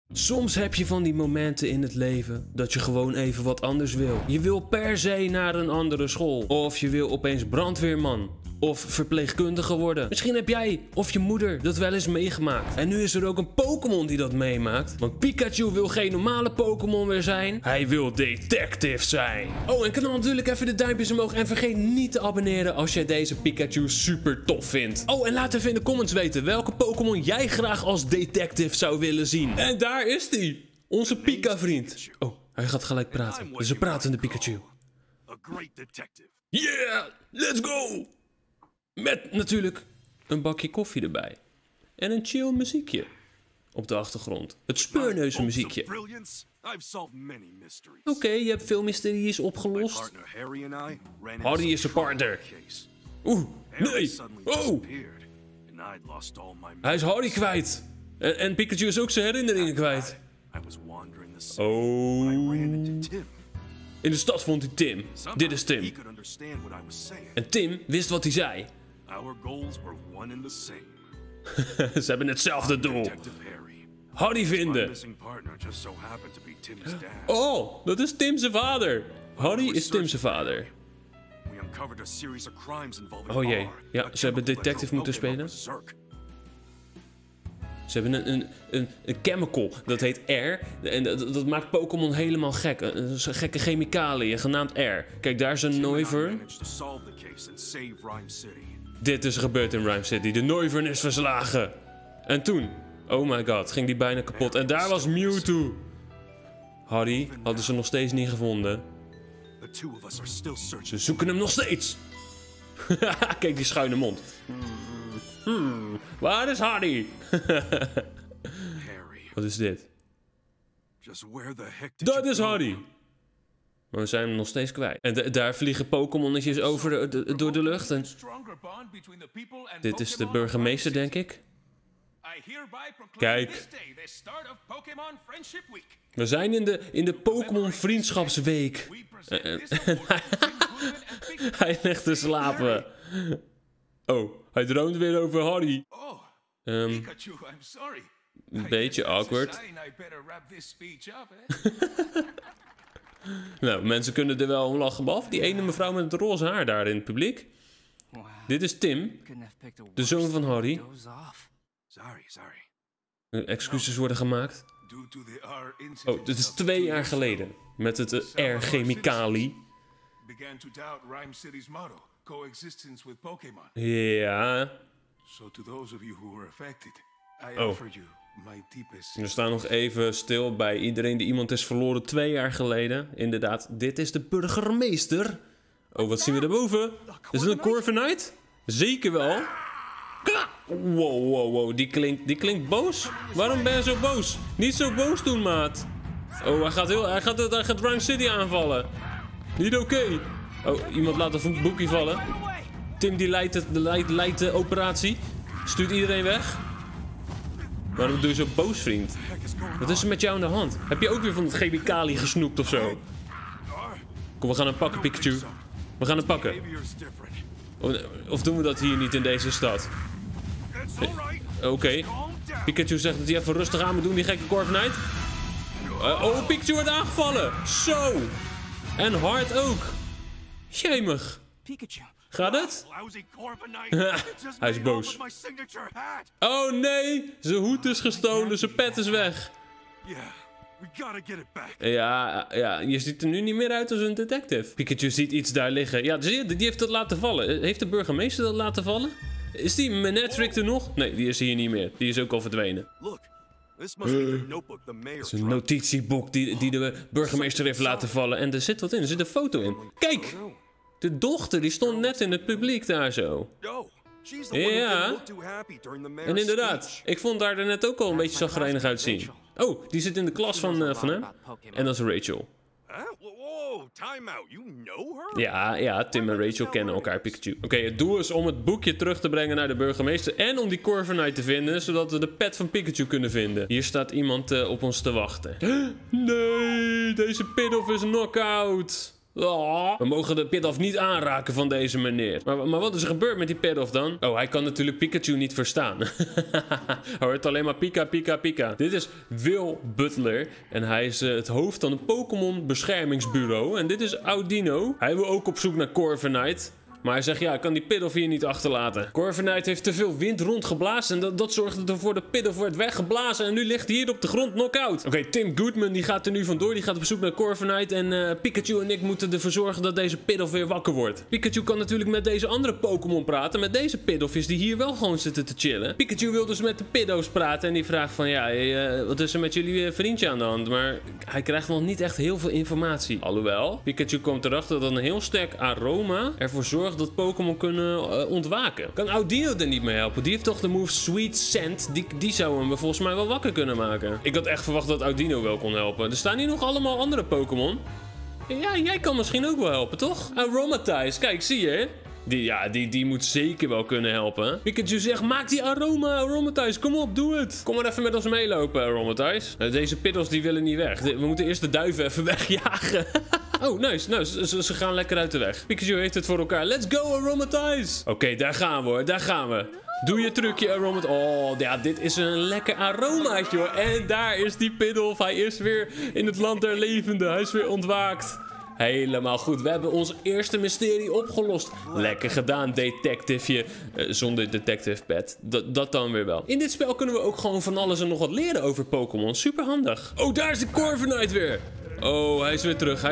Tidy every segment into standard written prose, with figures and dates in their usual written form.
Soms heb je van die momenten in het leven dat je gewoon even wat anders wil. Je wil per se naar een andere school. Of je wil opeens brandweerman. Of verpleegkundige worden. Misschien heb jij of je moeder dat wel eens meegemaakt. En nu is er ook een Pokémon die dat meemaakt. Want Pikachu wil geen normale Pokémon meer zijn. Hij wil detective zijn. Oh, en knal natuurlijk even de duimpjes omhoog. En vergeet niet te abonneren als jij deze Pikachu super tof vindt. Oh, en laat even in de comments weten welke Pokémon jij graag als detective zou willen zien. En daar is hij. Onze Pika-vriend. Oh, hij gaat gelijk praten. Dus een pratende Pikachu. Yeah, let's go! Met natuurlijk een bakje koffie erbij. En een chill muziekje op de achtergrond. Het speurneuzen muziekje. Oké, je hebt veel mysteries opgelost. Hardy is zijn partner. Oeh, nee. Oh. Hij is Hardy kwijt. En Pikachu is ook zijn herinneringen kwijt. Oh. In de stad vond hij Tim. Dit is Tim. En Tim wist wat hij zei. Ze hebben hetzelfde doel. Hardy vinden. Oh, dat is Tim zijn vader. Hardy is Tim zijn vader. Oh jee. Ja, ze hebben detective moeten spelen. Ze hebben een chemical, dat heet air. En dat maakt Pokémon helemaal gek. Een gekke chemicaliën, genaamd air. Kijk, daar is een Noivern. Dit is gebeurd in Rhyme City. De Noivern is verslagen. En toen, oh my god, ging die bijna kapot. En daar was Mewtwo. Hardy hadden ze nog steeds niet gevonden. Ze zoeken hem nog steeds. Kijk die schuine mond. Waar is Hardy? Wat is dit? Dat is Hardy. Maar we zijn hem nog steeds kwijt. En daar vliegen Pokémonnetjes over door de lucht. En dit is de burgemeester, denk ik. Kijk. We zijn in de Pokémon Vriendschapsweek. Hij ligt te slapen. Oh, hij droomt weer over Hardy. Een beetje awkward. Nou, mensen kunnen er wel om lachen, behalve die ene mevrouw met het roze haar daar in het publiek. Dit is Tim, de zoon van Hardy. Excuses worden gemaakt. Oh, dit is 2 jaar geleden. Met het R-chemicalie. Ja. Oh. We staan nog even stil bij iedereen die iemand is verloren 2 jaar geleden. Inderdaad, dit is de burgemeester. Oh, wat zien we daarboven? Is het een Corviknight? Zeker wel. Wow. Die klinkt boos. Waarom ben je zo boos? Niet zo boos doen, maat. Oh, hij gaat Rhyme City aanvallen. Niet oké. Oh, iemand laat een boekje vallen. Tim die leidt de operatie. Stuurt iedereen weg. Waarom doe je zo boos, vriend? Wat is er met jou aan de hand? Heb je ook weer van het chemicalië gesnoept of zo? Kom, we gaan hem pakken, Pikachu. We gaan hem pakken. Of doen we dat hier niet in deze stad? Oké. Pikachu zegt dat hij even rustig aan moet doen, die gekke Corviknight. Oh, Pikachu wordt aangevallen. Zo. En hard ook. Jemig. Gaat het? Hij is boos. Oh nee, zijn hoed is gestolen, zijn pet is weg. Ja, je ziet er nu niet meer uit als een detective. Pikachu ziet iets daar liggen. Ja, die heeft dat laten vallen. Heeft de burgemeester dat laten vallen? Is die Manectric er nog? Nee, die is hier niet meer. Die is ook al verdwenen. Het is een notitieboek die de burgemeester heeft laten vallen. En er zit wat in, er zit een foto in. Kijk! De dochter, die stond net in het publiek daar zo. Ja. En inderdaad, ik vond haar er net ook al een beetje chagrijnig uitzien. Oh, die zit in de klas van hem. En dat is Rachel. Ja, Tim en Rachel kennen elkaar, Pikachu. Oké, het doel is om het boekje terug te brengen naar de burgemeester en om die Corviknight te vinden, zodat we de pet van Pikachu kunnen vinden. Hier staat iemand op ons te wachten. Nee, deze Pidove is knock-out. Oh, we mogen de Pidove niet aanraken van deze meneer. Maar wat is er gebeurd met die Pidove dan? Oh, hij kan natuurlijk Pikachu niet verstaan. Hij hoort alleen maar Pika, Pika, Pika. Dit is Will Butler. En hij is het hoofd van een Pokémon beschermingsbureau. En dit is Audino. Hij wil ook op zoek naar Corviknight. Maar hij zegt, ja, ik kan die Pidove hier niet achterlaten. Corviknight heeft te veel wind rondgeblazen. En dat zorgde ervoor dat Pidove werd weggeblazen. En nu ligt hij hier op de grond knock-out. Oké, Tim Goodman die gaat er nu vandoor. Die gaat op zoek naar Corviknight. En Pikachu en ik moeten ervoor zorgen dat deze Pidove weer wakker wordt. Pikachu kan natuurlijk met deze andere Pokémon praten. Met deze Pidofjes die hier wel gewoon zitten te chillen. Pikachu wil dus met de Pidoves praten. En die vraagt van, ja, wat is er met jullie vriendje aan de hand? Maar hij krijgt nog niet echt heel veel informatie. Alhoewel, Pikachu komt erachter dat een heel sterk aroma ervoor zorgt dat Pokémon kunnen ontwaken. Kan Audino er niet mee helpen? Die heeft toch de move Sweet Scent. Die zou hem volgens mij wel wakker kunnen maken. Ik had echt verwacht dat Audino wel kon helpen. Er staan hier nog allemaal andere Pokémon. Ja, jij kan misschien ook wel helpen, toch? Aromatize, kijk, zie je? Die moet zeker wel kunnen helpen. Pikachu zegt, maak die Aromatize. Kom op, doe het. Kom maar even met ons meelopen, Aromatize. Deze Piddles die willen niet weg. We moeten eerst de duiven even wegjagen. Oh, nice. Ze gaan lekker uit de weg. Pikachu heeft het voor elkaar. Let's go, Aromatize. Oké, daar gaan we hoor. Daar gaan we. Doe je trucje, Aromatize. Oh, ja, dit is een lekker aromaatje hoor. En daar is die Pidove. Hij is weer in het land der levenden. Hij is weer ontwaakt. Helemaal goed. We hebben ons eerste mysterie opgelost. Lekker gedaan, detectiveje. Zonder detective pet. Dat dan weer wel. In dit spel kunnen we ook gewoon van alles en nog wat leren over Pokémon. Super handig. Oh, daar is de Corviknight weer. Oh, hij is weer terug.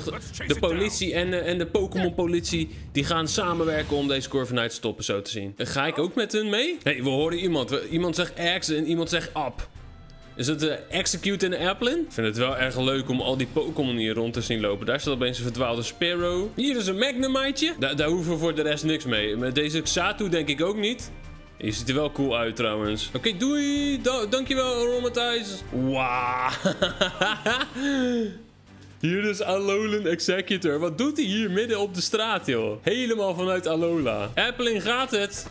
De politie en de Pokémon politie die gaan samenwerken om deze Corviknight te stoppen, zo te zien. Ga ik ook met hun mee? Hey, we horen iemand. Iemand zegt X en iemand zegt Up. Is het de Execute en de Applin? Ik vind het wel erg leuk om al die Pokémon hier rond te zien lopen. Daar staat opeens een verdwaalde Spearow. Hier is een Magnemiteje. Daar hoeven we voor de rest niks mee. Met deze Xatu denk ik ook niet. Je ziet er wel cool uit trouwens. Oké, doei. Dankjewel, Aromatize. Wauw. Hier is Alolan Executor. Wat doet hij hier midden op de straat, joh? Helemaal vanuit Alola. Applin gaat het.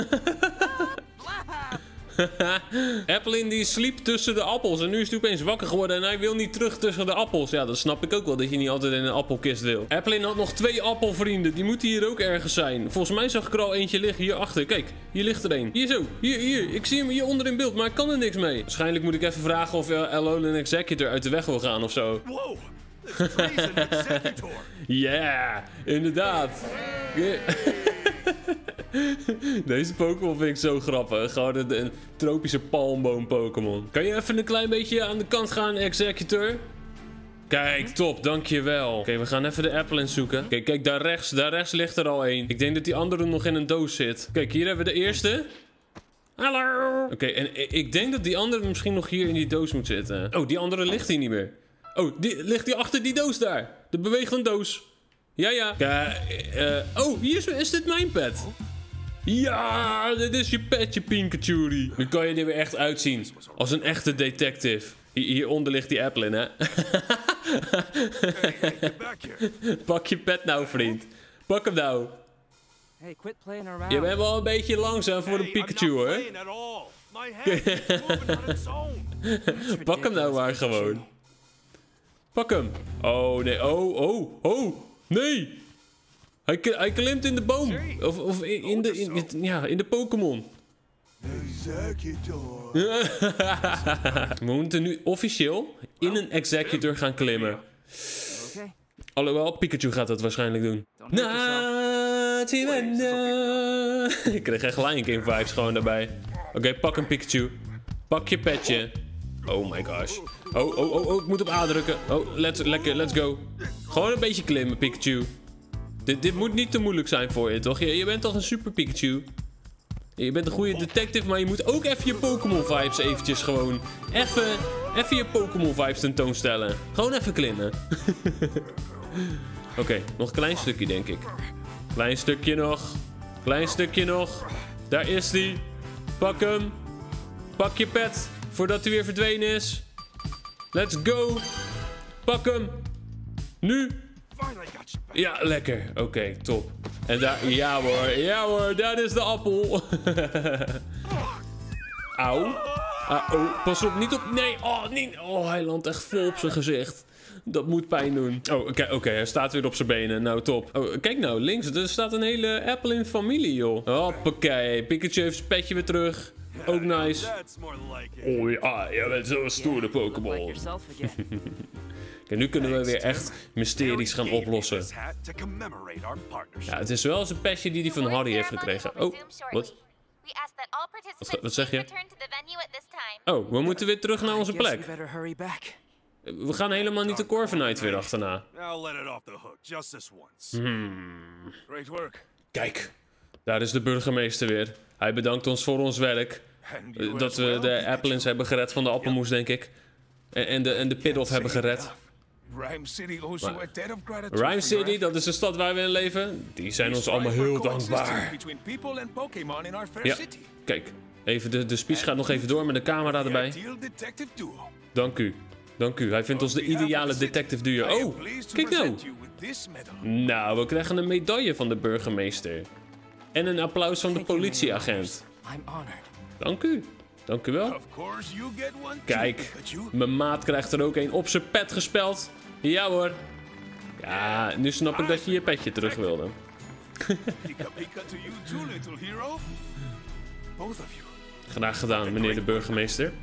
Applin die sliep tussen de appels en nu is hij opeens wakker geworden en hij wil niet terug tussen de appels. Ja, dat snap ik ook wel, dat je niet altijd in een appelkist wil. Applin had nog 2 appelvrienden, die moeten hier ook ergens zijn. Volgens mij zag ik er al eentje liggen hierachter. Kijk, hier ligt er een. Hier zo, hier. Ik zie hem hier onder in beeld, maar ik kan er niks mee. Waarschijnlijk moet ik even vragen of Alolan Executor uit de weg wil gaan of zo. Wow, ja, inderdaad. Deze Pokémon vind ik zo grappig. Gewoon een tropische palmboom Pokémon. Kan je even een klein beetje aan de kant gaan, Executor? Kijk, top, dankjewel. Oké, we gaan even de Applin zoeken. Kijk, daar rechts ligt er al één. Ik denk dat die andere nog in een doos zit. Kijk, hier hebben we de eerste. Hallo. Oké, en ik denk dat die andere misschien nog hier in die doos moet zitten. Oh, die andere ligt hier niet meer. Oh, ligt die achter die doos daar. De bewegende doos. Ja. Oh, hier is dit mijn pet. Ja, dit is je petje, Pikachu. Nu kan je er weer echt uitzien. Als een echte detective. Hieronder ligt die Applin, hè? Pak je pet nou, vriend. Pak hem nou. Je bent wel een beetje langzaam voor een Pikachu, hoor. Pak hem nou maar gewoon. Pak hem. Oh, nee. Oh. Nee. Hij klimt in de boom. Of in de Pokémon. We moeten nu officieel in een Executor gaan klimmen. Alhoewel, Pikachu gaat dat waarschijnlijk doen. Ik kreeg echt Lion King vibes gewoon daarbij. Oké, pak een Pikachu. Pak je petje. Oh my gosh. Oh, ik moet op A drukken. Oh, let's go. Gewoon een beetje klimmen, Pikachu. Dit moet niet te moeilijk zijn voor je, toch? Je bent toch een super Pikachu? Je bent een goede detective, maar je moet ook even je Pokémon vibes eventjes gewoon... Even je Pokémon vibes tentoonstellen. Gewoon even klimmen. Oké, nog een klein stukje, denk ik. Klein stukje nog. Daar is die. Pak hem. Pak je pet, voordat hij weer verdwenen is. Let's go. Pak hem. Nu. Ja, lekker. Oké, top. En daar... Ja hoor, daar is de appel. Auw. Oh, pas op, niet op... Nee, oh, hij landt echt vol op zijn gezicht. Dat moet pijn doen. Oh, oké, hij staat weer op zijn benen. Nou, top. Oh, kijk nou, links. Er staat een hele Apple in familie, joh. Hoppakee. Pikachu heeft zijn petje weer terug. Ook nice. Oh ja, jij bent zo'n stoere Pokémon. Kijk, nu kunnen we weer echt mysteries gaan oplossen. Ja, het is wel zijn petje die hij van Harry heeft gekregen. Oh, wat? Wat zeg je? Oh, we moeten weer terug naar onze plek. We gaan helemaal niet de Corviknight weer achterna. Kijk, daar is de burgemeester weer. Hij bedankt ons voor ons werk. Dat we de Applins hebben gered van de appelmoes, denk ik. En de Pidove hebben gered. Rhyme City, dat is de stad waar we in leven. Die zijn ons allemaal heel dankbaar. Ja, kijk. Even de speech gaat nog even door met de camera erbij. Dank u. Dank u. Hij vindt ons de ideale detective duo. Oh, kijk nou. Nou, we krijgen een medaille van de burgemeester. En een applaus van de politieagent. Dank u. Dank u wel. Kijk, mijn maat krijgt er ook een op zijn pet gespeld. Ja hoor. Ja, nu snap ik dat je je petje terug wilde. Graag gedaan, meneer de burgemeester.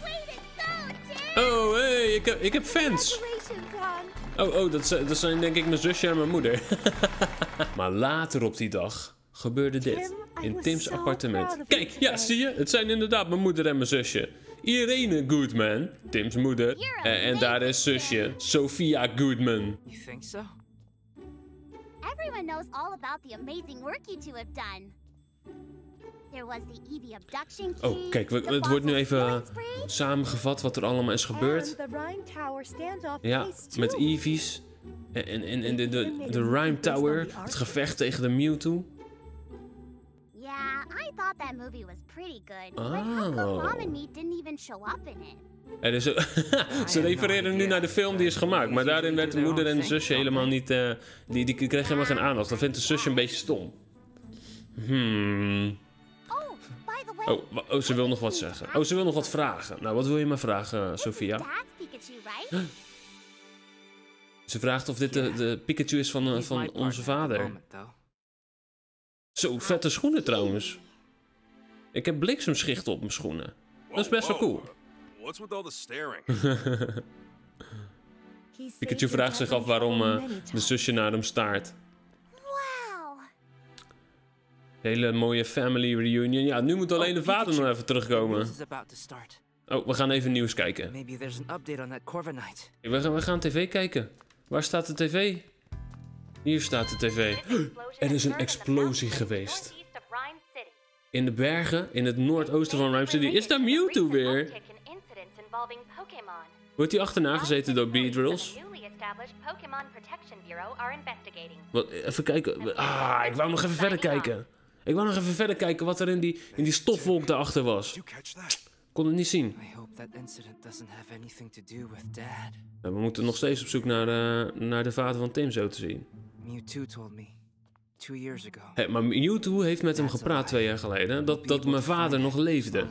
Oh, hey, ik heb fans. Oh, dat zijn denk ik mijn zusje en mijn moeder. Maar later op die dag gebeurde dit. In Tim's appartement. Kijk, ja, zie je? Het zijn inderdaad mijn moeder en mijn zusje. Irene Goodman, Tim's moeder. En daar is zusje, Sophia Goodman. You think so? Everyone knows all about the amazing work you two have done. There was the Eevee abduction case. Oh, kijk, het wordt nu even samengevat wat er allemaal is gebeurd. Ja, met Eevees. En de Rhyme Tower. Het gevecht tegen de Mewtwo. Yeah, I thought that movie was pretty good. But how come Mom and me didn't even show up in it? Ze refereren nu naar de film die is gemaakt. Maar daarin werd de moeder en de zusje helemaal niet... Die kregen helemaal geen aandacht. Dat vindt de zusje een beetje stom. Oh, ze wil nog wat zeggen. Oh, ze wil nog wat vragen. Nou, wat wil je maar vragen, Sophia? Ze vraagt of dit de Pikachu is van onze vader. Zo, vette schoenen trouwens. Ik heb bliksemschichten op mijn schoenen. Dat is best wel cool. Pikachu vraagt zich af waarom de zusje naar hem staart. Hele mooie family reunion. Ja, nu moet alleen de vader nog even terugkomen. Oh, we gaan even nieuws kijken. We gaan tv kijken. Waar staat de tv? Hier staat de tv. Er is een explosie geweest. In de bergen, in het noordoosten van Rhyme City, is daar Mewtwo weer. Wordt hij achterna gezeten door Beedrills? Wat, even kijken. Ik wou nog even verder kijken. Ik wou nog even verder kijken wat er in die stofwolk daarachter was. Kon het niet zien. We moeten nog steeds op zoek naar de vader van Tim, zo te zien. Hey, maar Mewtwo heeft met hem gepraat 2 jaar geleden. Dat mijn vader nog leefde.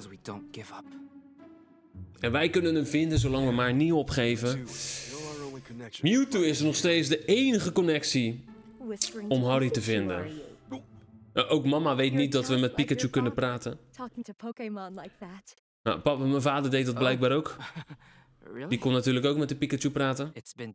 En wij kunnen hem vinden zolang we maar niet opgeven. Mewtwo is nog steeds de enige connectie om Harry te vinden. Ook mama weet niet dat we met Pikachu kunnen praten. Nou, papa, mijn vader deed dat blijkbaar ook. Die kon natuurlijk ook met de Pikachu praten.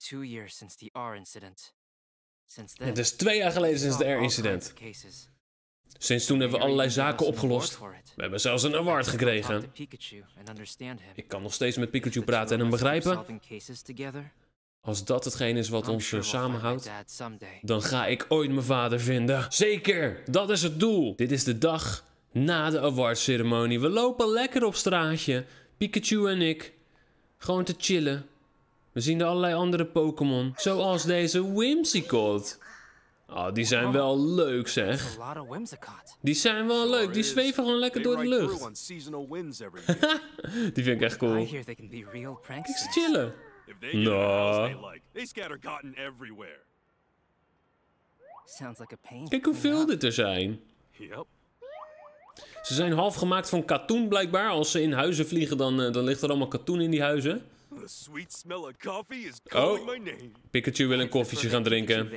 Het is 2 jaar geleden sinds de R-incident. Sinds toen hebben we allerlei zaken opgelost. We hebben zelfs een award gekregen. Ik kan nog steeds met Pikachu praten en hem begrijpen. Als dat hetgeen is wat ons samenhoudt, dan ga ik ooit mijn vader vinden. Zeker, dat is het doel. Dit is de dag na de awardceremonie. We lopen lekker op straatje, Pikachu en ik. Gewoon te chillen. We zien er allerlei andere Pokémon, zoals deze Whimsicott. Oh, die zijn wel leuk, zeg. Die zijn wel leuk, die zweven gewoon lekker door de lucht. Die vind ik echt cool. Kijk, ze chillen. Nou. Kijk hoeveel dit er zijn. Ze zijn half gemaakt van katoen blijkbaar. Als ze in huizen vliegen, dan ligt er allemaal katoen in die huizen. The sweet smell of coffee is calling my name. Pikachu wil een koffietje gaan drinken.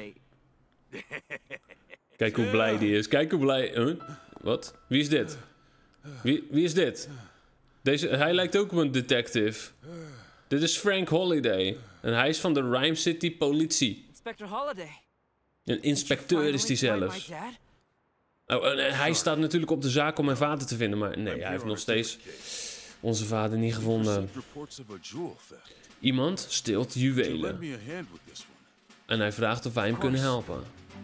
Kijk hoe blij die is. Kijk hoe blij... Wat? Wie is dit? Wie is dit? Hij lijkt ook op een detective. Dit is Frank Holiday. En hij is van de Rhyme City politie. Inspector Holiday. Een inspecteur is die zelfs. Oh, en hij staat natuurlijk op de zaak om mijn vader te vinden. Maar nee, hij heeft nog steeds onze vader niet gevonden. Iemand steelt juwelen. En hij vraagt of wij hem kunnen helpen.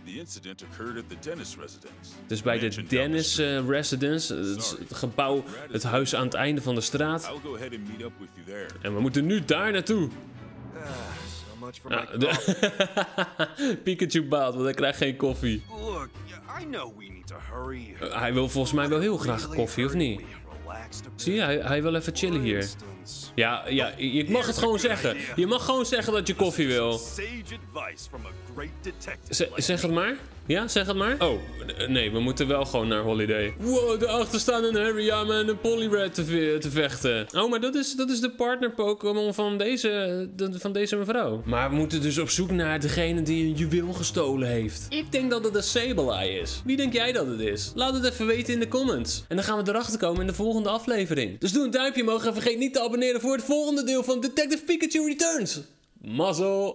Het is bij de Dennis Residence, het gebouw, het huis aan het einde van de straat. En we moeten nu daar naartoe. Pikachu baalt, want hij krijgt geen koffie. Hij wil volgens mij wel heel graag koffie, of niet? Zie je, hij wil even chillen hier. Ja, je mag het gewoon zeggen. Je mag gewoon zeggen dat je koffie wil. Zeg het maar. Ja, zeg het maar. Oh, nee, we moeten wel gewoon naar Holiday. Wow, daarachter staan een Hariyama en een Poliwrath te vechten. Oh, maar dat is de partner Pokémon van deze mevrouw. Maar we moeten dus op zoek naar degene die een juweel gestolen heeft. Ik denk dat het een Sableye is. Wie denk jij dat het is? Laat het even weten in de comments. En dan gaan we erachter komen in de volgende aflevering. Dus doe een duimpje omhoog en vergeet niet te abonneren voor het volgende deel van Detective Pikachu Returns. Mazzel!